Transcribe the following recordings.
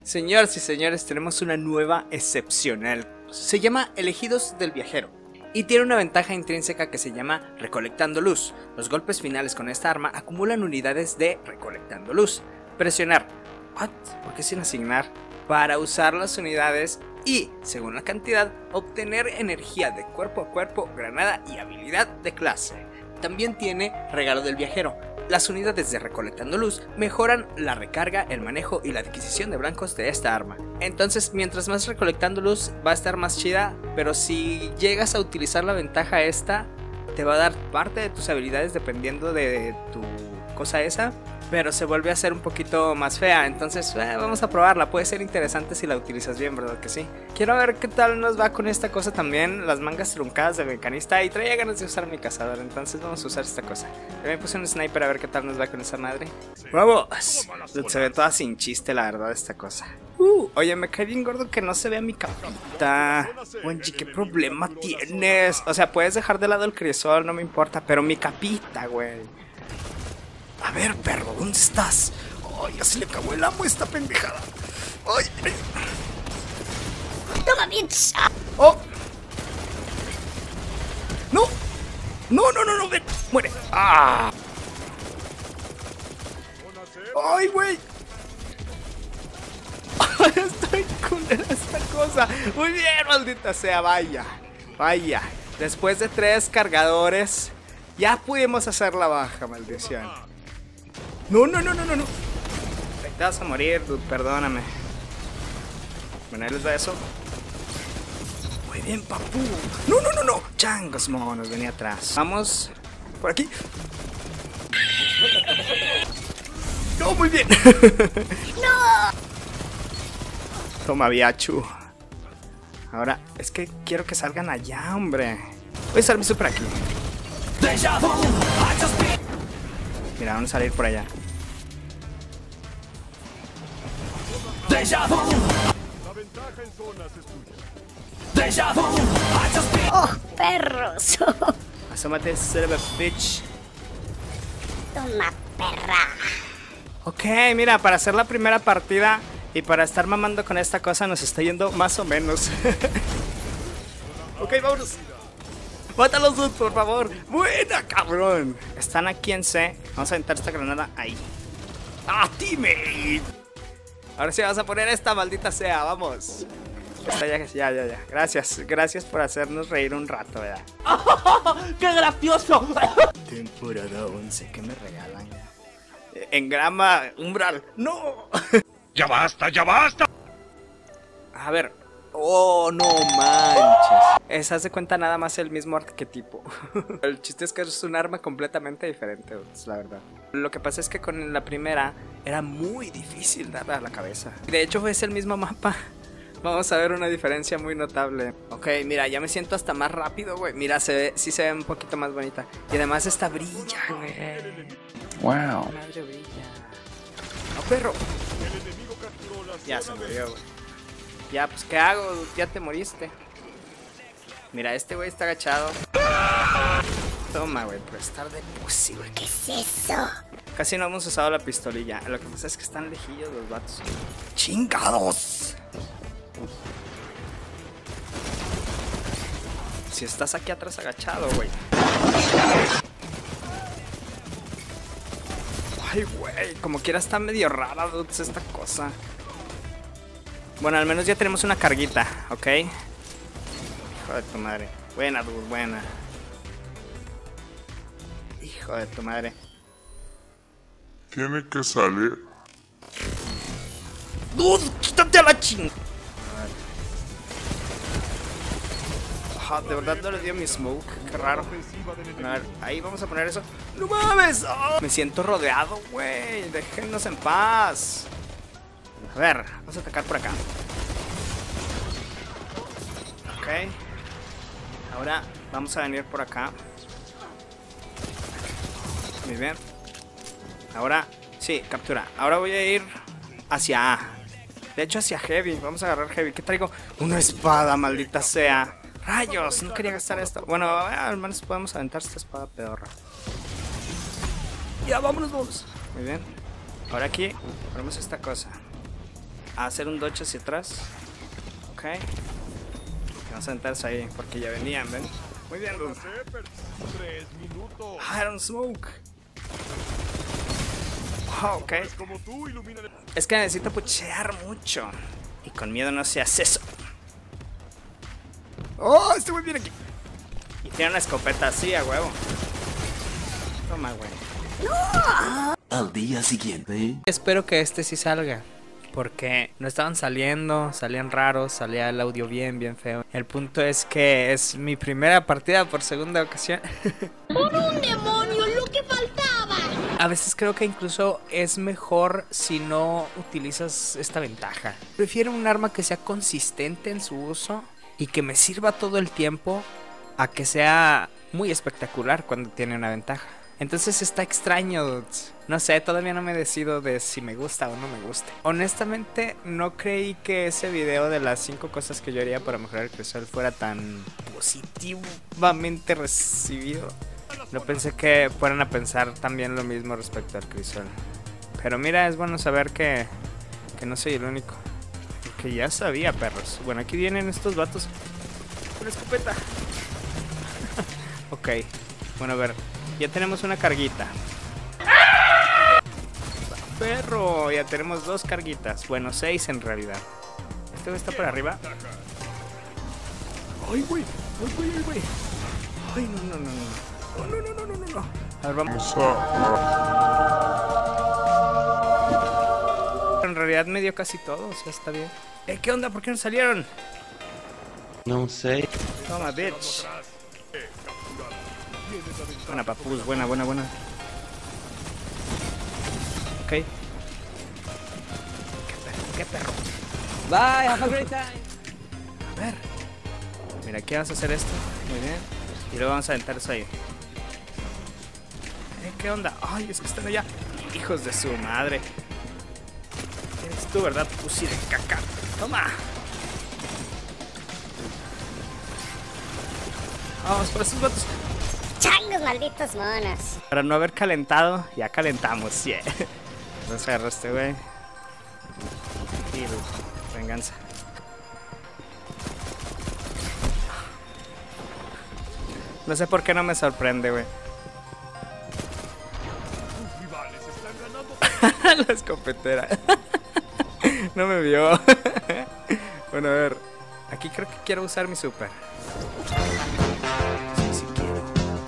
Señoras y señores, tenemos una nueva excepcional. Se llama Elegidos del Viajero y tiene una ventaja intrínseca que se llama Recolectando Luz. Los golpes finales con esta arma acumulan unidades de Recolectando Luz. Presionar ¿What? ¿Por qué sin asignar? Para usar las unidades y, según la cantidad, obtener energía de cuerpo a cuerpo, granada y habilidad de clase. También tiene Regalo del Viajero. Las unidades de Recolectando Luz mejoran la recarga, el manejo y la adquisición de blancos de esta arma. Entonces, mientras más Recolectando Luz va a estar más chida, pero si llegas a utilizar la ventaja esta, te va a dar parte de tus habilidades dependiendo de tu cosa esa, pero se vuelve a hacer un poquito más fea. Entonces vamos a probarla, puede ser interesante si la utilizas bien, ¿verdad que sí? Quiero ver qué tal nos va con esta cosa también, las mangas truncadas de mecanista, y traía ganas de usar mi cazador, entonces vamos a usar esta cosa. También puse un sniper a ver qué tal nos va con esa madre. ¡Vamos! Se ve toda sin chiste la verdad esta cosa. Oye, me cae bien gordo que no se vea mi capita. Wenji, ¿qué problema tienes? O sea, puedes dejar de lado el crisol, no me importa, pero mi capita, güey. A ver, perro, ¿dónde estás? Ay, ya se le acabó el amo a esta pendejada. Ay, ay. Toma, bitch. Oh. No. No, ven. Muere. Ah. Ay, güey. Estoy culera esta cosa. Muy bien, maldita sea, vaya. Vaya. Después de 3 cargadores, ya pudimos hacer la baja, maldición. No. Te vas a morir, dude, perdóname. Bueno, ahí les da eso. Muy bien, papu. No. Changos, monos, venía atrás. Vamos por aquí. No, muy bien. No. Toma, Biachu. Ahora, es que quiero que salgan allá, hombre. Voy a usar mi super aquí. Mira, vamos a salir por allá. Oh, perros. Asómate, son of a bitch. Toma, perra. Ok, mira, para hacer la primera partida y para estar mamando con esta cosa nos está yendo más o menos. Ok, vámonos. Mátalos, dude, por favor. Buena, cabrón. Están aquí en C. Vamos a aventar esta granada ahí. ¡Ah, teammate! Ahora sí vas a poner esta, maldita sea. Vamos. Está ya. Gracias por hacernos reír un rato, ¿verdad? ¡Qué gracioso! Temporada 11, ¿qué me regalan? Engrama umbral. ¡No! ¡Ya basta! A ver. Oh, no manches. Esa hace cuenta nada más el mismo arquetipo. El chiste es que es un arma completamente diferente, la verdad. Lo que pasa es que con la primera era muy difícil darle a la cabeza. De hecho es el mismo mapa. Vamos a ver una diferencia muy notable. Ok, mira, ya me siento hasta más rápido, güey. Mira, sí se ve un poquito más bonita. Y además esta brilla, güey. Wow. Madre brilla. ¡No, perro! Ya se murió, güey. Ya, pues, ¿qué hago? Ya te moriste. Mira, este güey está agachado. Toma, güey, por estar de pussy, güey. ¿Qué es eso? Casi no hemos usado la pistolilla. Lo que pasa es que están lejillos los vatos. ¡Chingados! Si estás aquí atrás agachado, güey. Ay, güey, como quiera está medio rara, dudes, esta cosa. Bueno, al menos ya tenemos una carguita, ¿ok? Hijo de tu madre. Buena, dude, buena. Hijo de tu madre. Tiene que salir. ¡Dude! ¡Quítate a la ching! Ah, de verdad no le dio mi smoke. Qué raro. A ver, ahí vamos a poner eso. ¡No mames! Oh, me siento rodeado, güey. Déjennos en paz. A ver, vamos a atacar por acá. Ok. Ahora vamos a venir por acá. Muy bien. Ahora, sí, captura. Ahora voy a ir hacia A. De hecho, hacia Heavy. Vamos a agarrar Heavy. ¿Qué traigo? Una espada, maldita sea. ¡Rayos! No quería gastar esto. Bueno, al menos podemos aventar esta espada pedorra. Ya, vámonos. Muy bien. Ahora aquí ponemos esta cosa. a hacer un dodge hacia atrás. Ok. Vamos a sentarse ahí porque ya venían, ¿ven? Muy bien, Luz. 3 minutos. Iron Smoke. Oh, ok. Como tú, ilumina. Es que necesito puchear mucho. Y con miedo no se hace eso. Oh, este güey viene aquí. Y tiene una escopeta así, a huevo. Toma, güey. Al día siguiente. Espero que este sí salga. Porque no estaban saliendo, salían raros, salía el audio bien feo. El punto es que es mi primera partida por segunda ocasión. ¡Por un demonio, lo que faltaba! A veces creo que incluso es mejor si no utilizas esta ventaja. Prefiero un arma que sea consistente en su uso y que me sirva todo el tiempo a que sea muy espectacular cuando tiene una ventaja. Entonces está extraño, dudes. No sé, todavía no me decido de si me gusta o no me gusta. Honestamente, no creí que ese video de las 5 cosas que yo haría para mejorar el crisol fuera tan positivamente recibido. No pensé que fueran a pensar también lo mismo respecto al crisol. Pero mira, es bueno saber que no soy el único. Porque ya sabía, perros. Bueno, aquí vienen estos vatos. Una escopeta. Ok, bueno, a ver. Ya tenemos una carguita. Perro, ya tenemos 2 carguitas. Bueno, 6 en realidad. Este güey está por arriba. Ay, güey. Ay, güey, ay, güey. Ay, no. No. A ver, vamos. En realidad me dio casi todo, o sea, está bien. ¿Qué onda? ¿Por qué no salieron? No sé. Toma, bitch. Buena, papus, buena. Ok. ¿Qué perro? Bye, have a great time. A ver. Mira, aquí vamos a hacer esto. Muy bien. Y luego vamos a aventar eso ahí. ¿Qué onda? Ay, es que están allá. Hijos de su madre. Eres tú, ¿verdad? Pussy de caca. Toma. Vamos por esos vatos. ¡Changos, malditos monos! Para no haber calentado, ya calentamos, yeah. Vamos a agarrar este güey. Y venganza. No sé por qué no me sorprende, güey. Tus rivales están ganando. La escopetera. No me vio. Bueno, a ver. Aquí creo que quiero usar mi super. Sí quiero.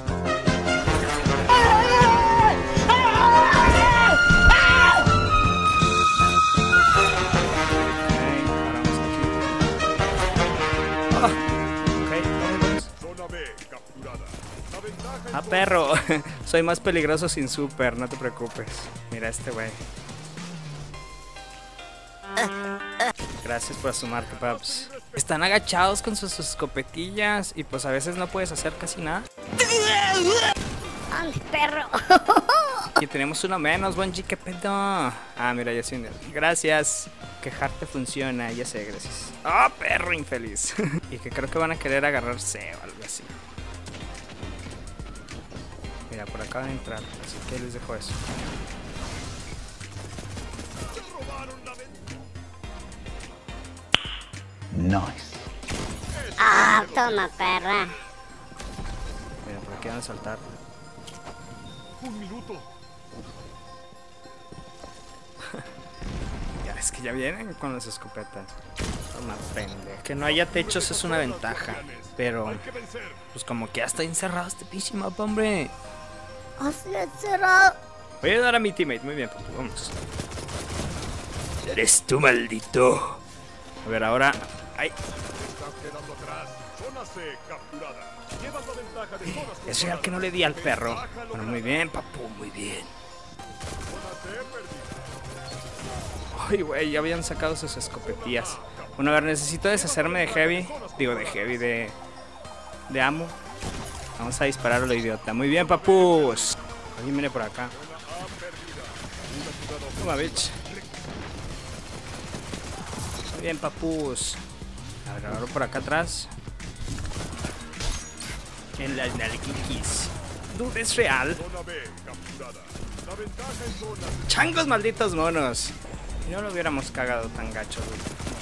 Zona B capturada. La ventaja Ah, perro. Soy más peligroso sin super, no te preocupes. Mira este güey. Gracias por asomarte, paps. Están agachados con sus escopetillas y pues a veces no puedes hacer casi nada. ¡Ande, perro! Y tenemos uno menos, Bungie, qué pedo. Ah, mira, ya se unió. Gracias. Quejarte funciona, ya sé, gracias. ¡Ah, perro infeliz! Y que creo que van a querer agarrarse o algo así. Mira, por acá van a entrar, así que les dejo eso. Nice. ¡Ah, toma, perra! Mira, por aquí van a saltar. 1 minuto. Ya es que ya vienen con las escopetas. Toma, prende. Que no haya techos es una ventaja. Pero, Hay que vencer. pues como que ya está encerrado este pinche mapa, hombre. ¡Hazle cerrado! Voy a ayudar a mi teammate. Muy bien, papu, vamos. Eres tú, maldito. A ver, ahora. ¡Ay! Estás quedando atrás. Zona C capturada. Llevas la ventaja de zonas Es real que no le di al perro. Bueno, muy bien, papu, muy bien. Zona C perdida. Ay, güey, ya habían sacado sus escopetillas. Bueno, a ver, necesito deshacerme de heavy. Digo, de heavy, de ammo. Vamos a disparar a lo idiota. Muy bien, papus. Alguien viene por acá. Toma, bitch. Muy bien, papus. A ver, ahora por acá atrás. En las nalguiquis. Dude, es real. Zona B capturada. La ventaja en zona Changos malditos monos. Si no lo hubiéramos cagado tan gacho, güey.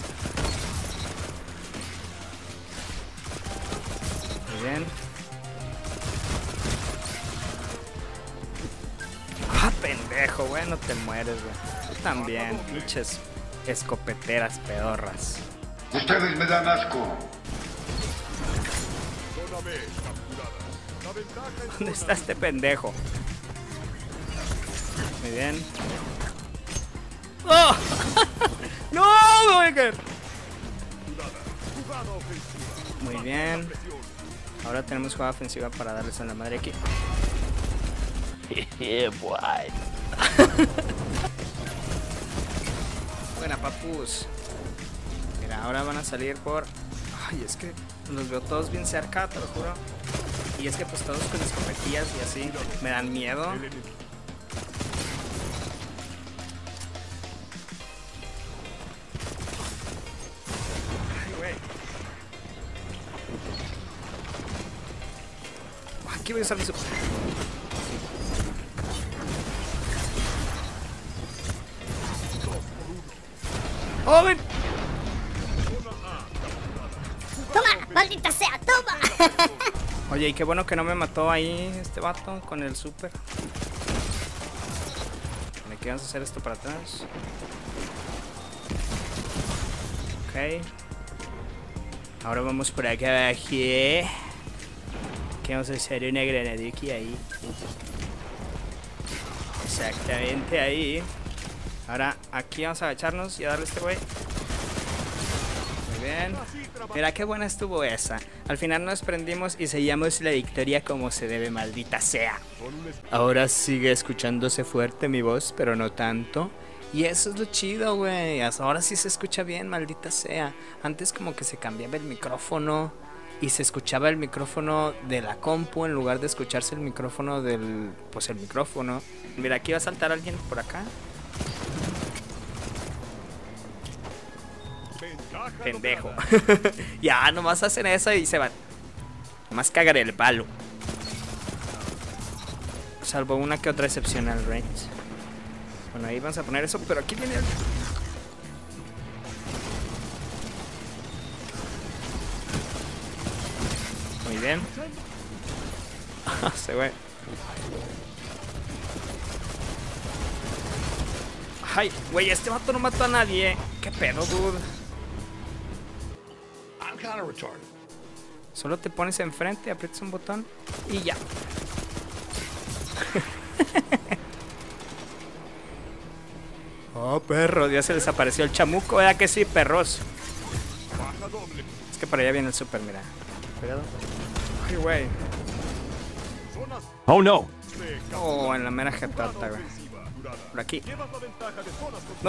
Muy bien. Ah, pendejo, güey, no te mueres, güey. Tú también, pinches escopeteras pedorras. Ustedes me dan asco. Zona B capturada. La ventaja es ¿Dónde está este pendejo? Muy bien. ¡Oh! ¡No, Boeger! jugada ofensiva. Muy bien. Ahora tenemos jugada ofensiva para darles a la madre aquí. Yeah, boy. Buena, papus. Mira, ahora van a salir por... Ay, es que los veo todos bien cerca, te lo juro. Y es que pues todos con escopetillas y así me dan miedo. Ay, güey. Aquí voy a usar mi super. ¡Oh, ven! ¡Toma! ¡Maldita sea! ¡Toma! Oye, y qué bueno que no me mató ahí este vato con el super. ¿Me quieres hacer esto para atrás? Ok. Ahora vamos por acá abajo. Que vamos a hacer una granadiki ahí. Exactamente ahí. Ahora aquí vamos a agacharnos y a darle a este güey. Muy bien. Mira qué buena estuvo esa. Al final nos prendimos y sellamos la victoria como se debe, maldita sea. Ahora sigue escuchándose fuerte mi voz, pero no tanto. Y eso es lo chido, güey. Ahora sí se escucha bien, maldita sea. Antes como que se cambiaba el micrófono y se escuchaba el micrófono de la compu en lugar de escucharse el micrófono del... Pues el micrófono. Mira, aquí va a saltar alguien por acá. Pendejo. Ya, nomás hacen eso y se van. Nomás cagar el palo. Salvo una que otra excepcional, right? Bueno, ahí vamos a poner eso, pero aquí viene el... Muy bien. Se ve. Ay, güey, este vato no mató a nadie. ¿Qué pedo, dude? Solo te pones enfrente, aprietas un botón y ya. Oh, perro, ya se desapareció el chamuco, ¿verdad que sí, perros? Es que para allá viene el super, mira. Cuidado. Ay, güey. Oh no. Oh, en la mera jetata, güey. Por aquí. No.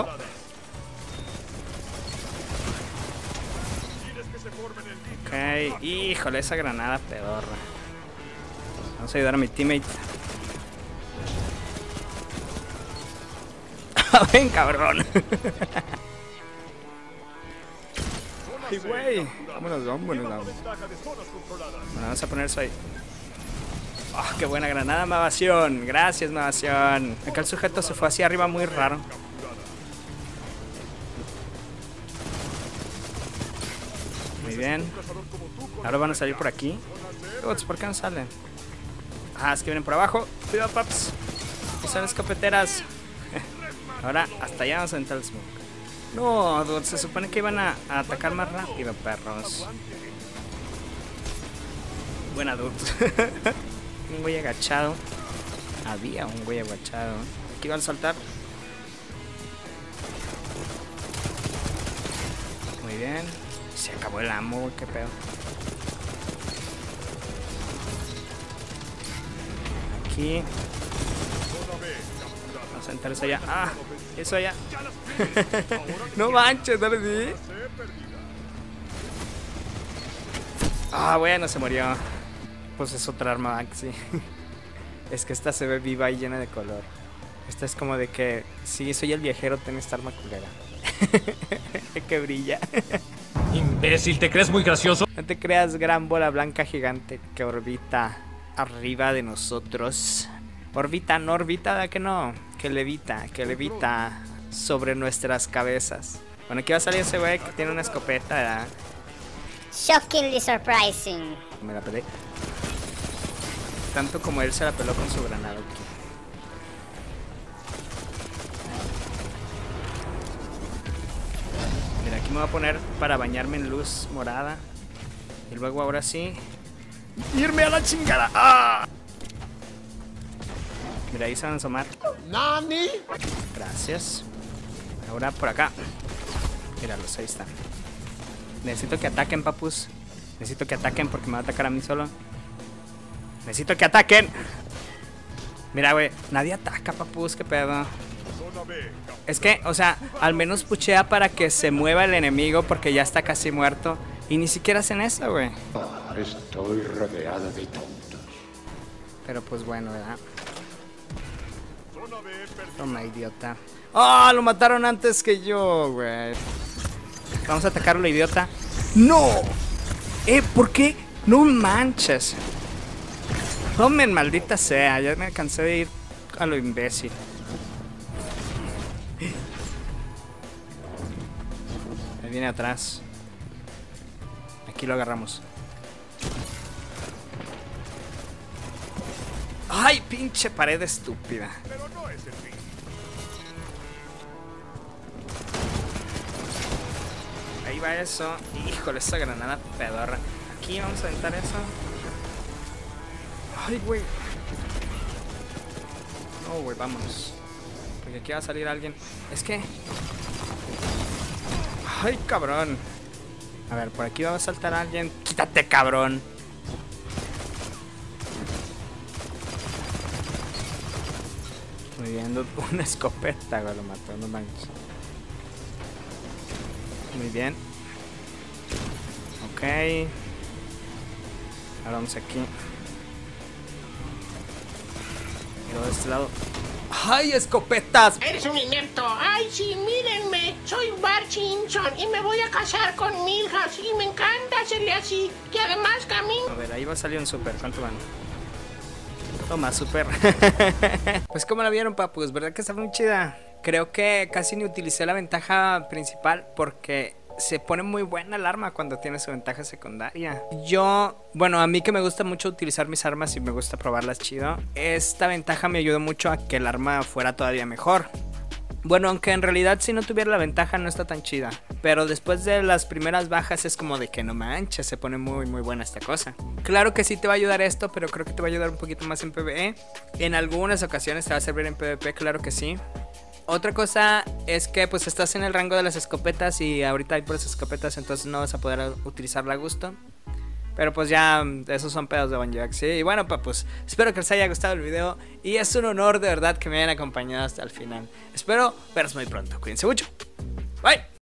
Ok, híjole, esa granada pedorra. Vamos a ayudar a mi teammate. Ven, cabrón. Ay, güey. Vámonos, vámonos. Bueno, vamos a poner eso ahí. Oh, qué buena granada, Mavación. Gracias, Mavación. Acá el sujeto se fue hacia arriba muy raro. Muy bien. Ahora van a salir por aquí. ¿Por qué no salen? Ah, es que vienen por abajo. Cuidado, paps. Que son escopeteras. Ahora hasta allá vamos a entrar el smoke. No, dude, se supone que iban a atacar más rápido, perros. Buena, dude. Un güey agachado. Había un güey agachado. Aquí van a saltar. Muy bien. Se acabó el ammo, güey, qué pedo. Aquí. Vamos a entrar eso allá. Ah, eso allá. No manches, no le di. Ah, bueno, se murió. Pues es otra arma Maxi. Es que esta se ve viva y llena de color. Esta es como de que si soy el viajero, tengo esta arma culera. Que brilla. Imbécil, ¿te crees muy gracioso? No te creas, gran bola blanca gigante que orbita arriba de nosotros. Orbita, no orbita, ¿da que no? Que levita, que levita sobre nuestras cabezas. Bueno, aquí va a salir ese güey que tiene una escopeta, ¿verdad? Shockingly surprising. Me la pelé. Tanto como él se la peló con su granada. Aquí. Mira, aquí me voy a poner para bañarme en luz morada. Y luego ahora sí, irme a la chingada. ¡Ah! Mira, ahí se van a asomar. ¡Nani! Gracias. Ahora por acá. Míralos, ahí están. Necesito que ataquen, papus. Necesito que ataquen porque me va a atacar a mí solo. Necesito que ataquen. Mira, güey, nadie ataca, papus, qué pedo. Zona B, Es que, o sea, al menos puchea para que se mueva el enemigo porque ya está casi muerto. Y ni siquiera hacen eso, güey. Estoy rodeado de tontos. Pero pues bueno, ¿verdad? zona B perdida. Toma, idiota. ¡Ah! Lo mataron antes que yo, güey. Vamos a atacarlo, idiota. ¡No! ¿Por qué? No manches. Tomen, maldita sea. Ya me cansé de ir a lo imbécil. Ahí viene atrás. Aquí lo agarramos. ¡Ay, pinche pared estúpida! Pero no es el fin. Ahí va eso. Híjole, esa granada pedorra. Aquí vamos a aventar eso. Ay, güey. No, güey, vámonos. Porque aquí va a salir alguien. Es que... Ay, cabrón. A ver, por aquí va a saltar alguien. Quítate, cabrón. Muy bien, una escopeta, güey, lo mató, no manches. Muy bien. Ok. Ahora vamos aquí. Y de este lado. ¡Ay, escopetas! Eres un inepto. Ay, sí, mírenme. Soy Bart Simpson y me voy a casar con Milhouse y me encanta hacerle así. Y además camino. A ver, ahí va a salir un super. ¿Cuánto van? Toma, super. Pues como la vieron, papus, ¿verdad que está muy chida? Creo que casi ni utilicé la ventaja principal porque se pone muy buena el arma cuando tiene su ventaja secundaria. Bueno, a mí que me gusta mucho utilizar mis armas y me gusta probarlas chido, esta ventaja me ayudó mucho a que el arma fuera todavía mejor. Bueno, aunque en realidad si no tuviera la ventaja no está tan chida. Pero después de las primeras bajas es como de que no manches, se pone muy muy buena esta cosa. Claro que sí te va a ayudar esto, pero creo que te va a ayudar un poquito más en PvE. En algunas ocasiones te va a servir en PvP, claro que sí. Otra cosa es que pues estás en el rango de las escopetas y ahorita hay puras escopetas, entonces no vas a poder utilizarla a gusto. Pero pues ya, esos son pedos de Bungie, ¿sí? Y bueno, pues espero que les haya gustado el video. Y es un honor de verdad que me hayan acompañado hasta el final. Espero veros muy pronto. Cuídense mucho. Bye.